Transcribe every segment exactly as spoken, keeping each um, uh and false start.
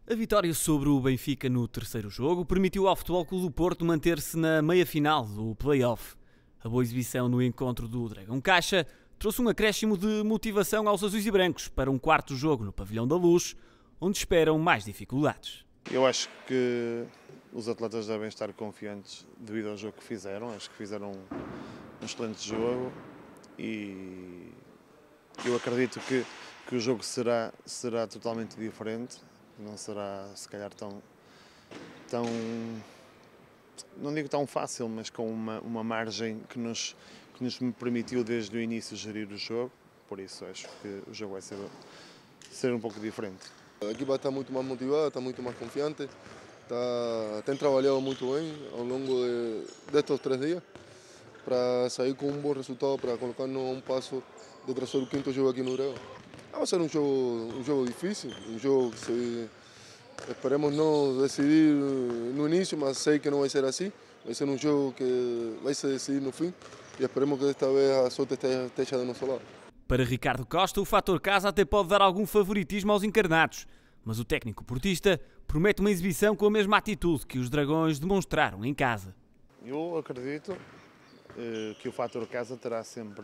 A vitória sobre o Benfica no terceiro jogo permitiu ao Futebol Clube do Porto manter-se na meia-final do play-off. A boa exibição no encontro do Dragão Caixa trouxe um acréscimo de motivação aos azuis e brancos para um quarto jogo no Pavilhão da Luz, onde esperam mais dificuldades. Eu acho que os atletas devem estar confiantes devido ao jogo que fizeram. Acho que fizeram um excelente jogo e eu acredito que, que o jogo será, será totalmente diferente. Não será, se calhar, tão, tão, não digo tão fácil, mas com uma, uma margem que nos, que nos permitiu desde o início gerir o jogo. Por isso acho que o jogo vai ser, ser um pouco diferente. A equipa está muito mais motivada, está muito mais confiante, está, tem trabalhado muito bem ao longo de, destes três dias para sair com um bom resultado, para colocar-nos a um passo de trazer o quinto jogo aqui no Dragão. Vai ser um jogo, um jogo difícil, um jogo que se, esperemos não decidir no início, mas sei que não vai ser assim. Vai ser um jogo que vai se decidir no fim e esperemos que desta vez a sorte esteja do nosso lado. Para Ricardo Costa, o fator casa até pode dar algum favoritismo aos encarnados, mas o técnico portista promete uma exibição com a mesma atitude que os Dragões demonstraram em casa. Eu acredito eh, que o fator casa terá sempre,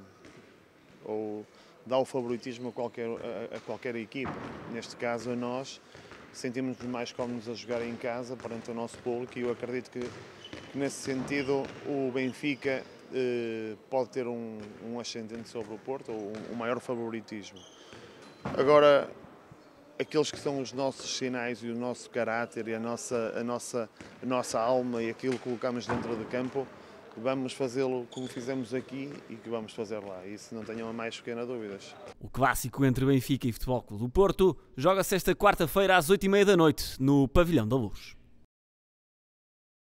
ou dá o favoritismo a qualquer, a, a qualquer equipa. Neste caso, a nós sentimos-nos mais cómodos a jogar em casa perante o nosso público e eu acredito que, que nesse sentido o Benfica eh, pode ter um, um ascendente sobre o Porto, ou um, um maior favoritismo. Agora, aqueles que são os nossos sinais e o nosso caráter e a nossa, a nossa, a nossa alma e aquilo que colocamos dentro de campo, vamos fazê-lo como fizemos aqui e que vamos fazer lá. Isso não tenham a mais pequenas dúvidas. O clássico entre Benfica e Futebol Clube do Porto joga-se esta quarta-feira às oito e meia da noite no Pavilhão da Luz.